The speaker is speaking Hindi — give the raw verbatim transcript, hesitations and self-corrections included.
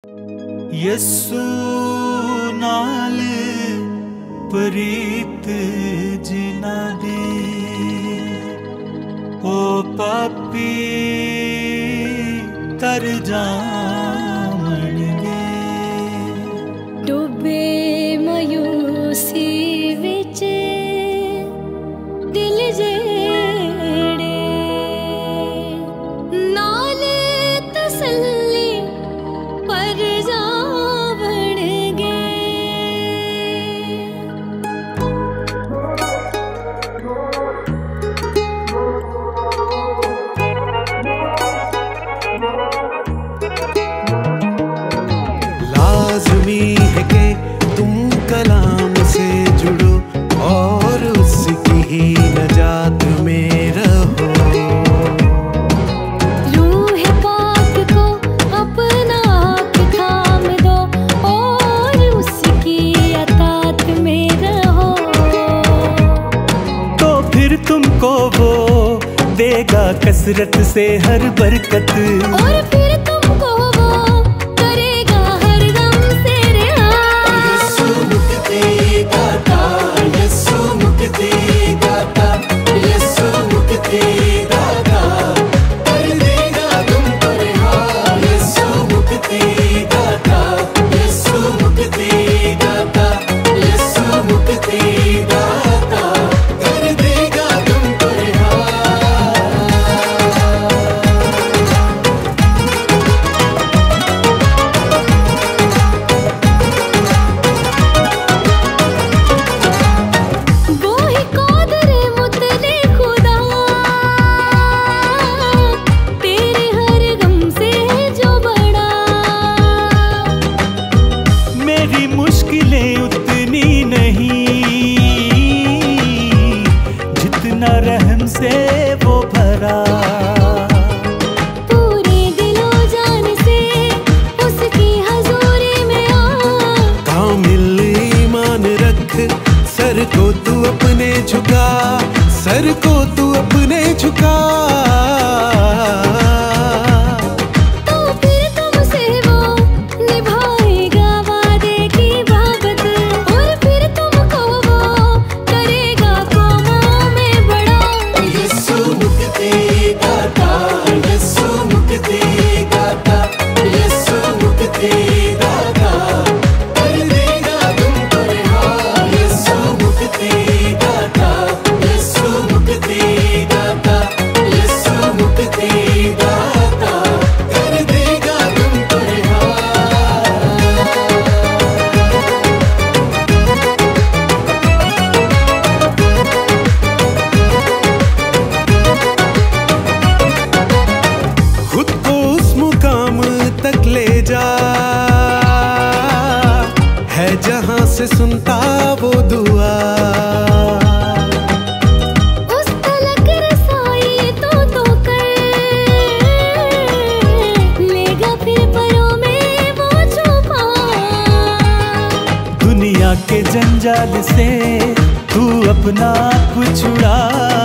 यस्सु नाल प्रीत जिना दी ओ पापी तर जामणगे डुबे मयूसी विच दिल जेड़े नाल तसल्ली पर जावणगे लाज़मी है कि तुम कलाम से जुड़ो और उसकी ही नजात में रहो। रूह पाक को अपना आप थाम दो और उसकी अतात में रहो। तो फिर तुमको वो देगा कसरत से हर बरकत और फिर तुमको वो करेगा हर गम से रिहा। यस्सु मुक्ति दाता, यस्सु मुक्ति दाता, यस्सु मुक्ति दाता, कर देगा तुमको रिहा। यस्सु मुक्ति दाता, यस्सु मुक्ति दाता, यस्सु मुक्ति दाता, कर देगा तुमको रिहा। वो ही कादरे मुतले खुदा तेरे हर गम से जो बड़ा। मेरी मुश्किलें उतनी नहीं जितना रहम से वो भरा। पूरे दिलो जान से उसकी हजूरी में आ। कामिल ईमान रख, सर को तू अपने झुका, सर को तू अपने झुका। तो फिर तुमसे वो निभाएगा वादे की बाबत और फिर तुमको वो करेगा कौमों में बड़ा। यस्सु मुक्ति दाता, यस्सु मुक्ति दाता, यस्सु मुक्ति दाता, कर देगा तुमको रिहा। यस्सु मुक्ति दाता, यस्सु मुक्ति दाता, यस्सु मुक्ति दाता, कर देगा तुमको रिहा। खुद को उस मुकाम तक ले जा है जहां से सुनता वो दुआ। उस तलक रसाई तो तो कर लेगा फिर परों में वो छुपा। दुनिया के जंजाल से तू अपना आप छुड़ा।